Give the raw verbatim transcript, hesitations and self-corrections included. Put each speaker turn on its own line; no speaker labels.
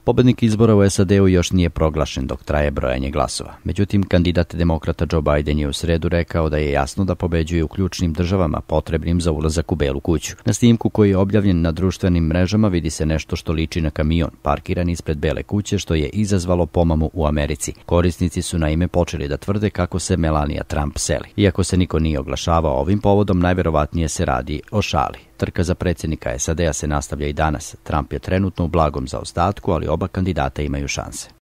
Pobednik izbora u S A D-u još nije proglašen dok traje brojanje glasova. Međutim, kandidat demokrata Joe Biden je u sredu rekao da je jasno da pobeđuje u ključnim državama potrebnim za ulazak u Belu kuću. Na snimku koji je objavljen na društvenim mrežama vidi se nešto što liči na kamion parkiran ispred Bele kuće, što je izazvalo pomamu u Americi. Korisnici su naime počeli da tvrde kako se Melania Trump seli. Iako se niko nije oglašavao ovim povodom, najverovatnije se radi o šali. Trka za predsjednika S A D-a se nastavlja i danas. Trump je trenutno u blagom zaostatku, ali oba kandidata imaju šanse.